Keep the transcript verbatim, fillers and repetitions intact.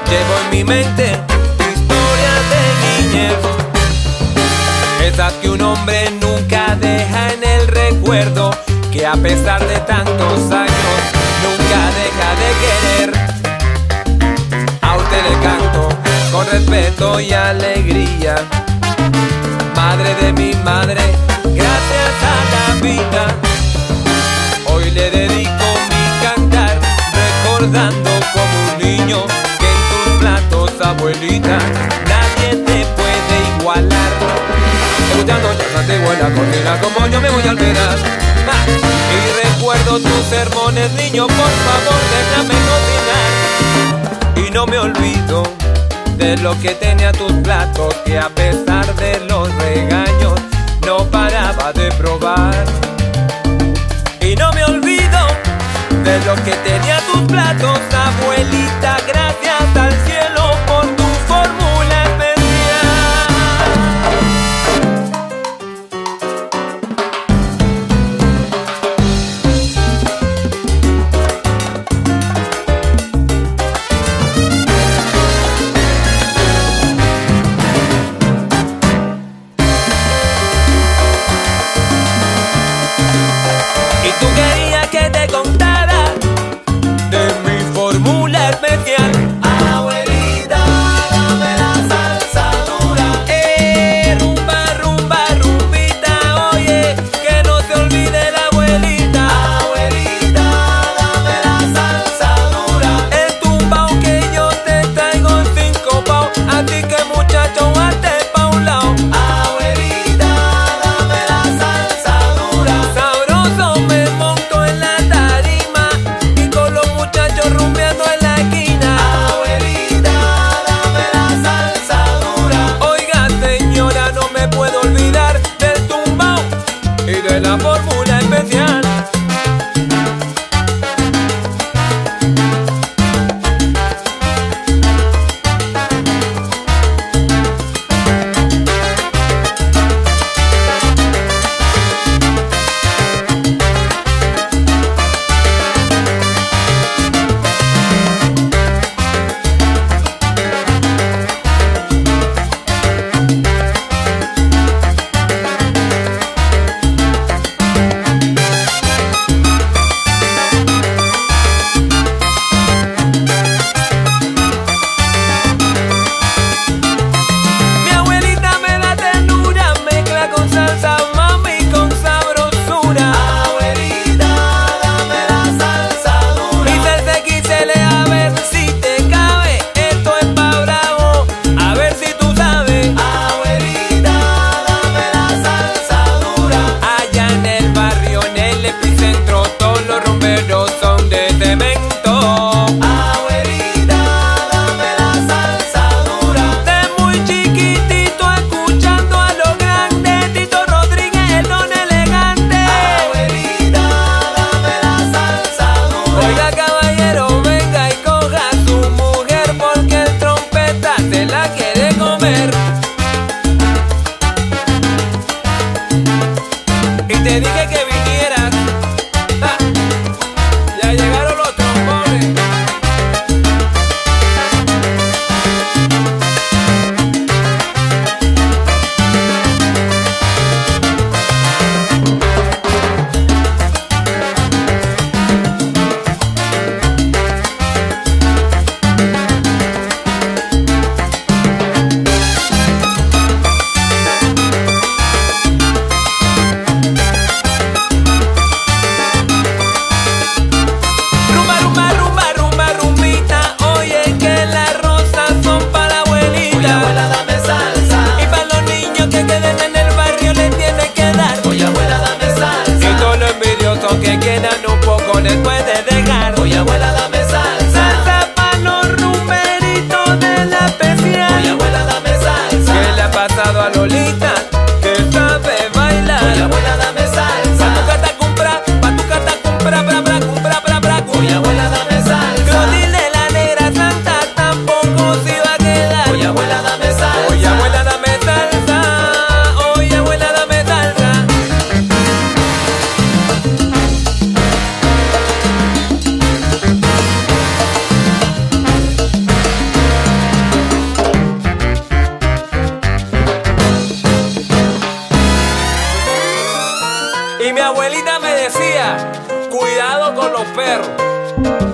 Llevo en mi mente historias de niñez, esas que un hombre nunca deja en el recuerdo, que a pesar de tantos años nunca deja de querer. A usted le canto con respeto y alegría, madre de mi madre, gracias a la vida. Hoy le dedico mi cantar, recordando como un niño que en tus platos, abuelita, nadie te puede igualar. Escuchando jazz antiguo en la cocina, como yo me voy a olvidar. ¡Ah! Y recuerdo tus sermones, niño, por favor déjame cocinar. Y no me olvido de lo que tenía tus platos, que a pesar de los regaños no paraba de probar. Y no me olvido de lo que tenía tus platos, abuelita, gracias al cielo por tu fórmula especial. Y tú querías que te contara de mi fórmula perro.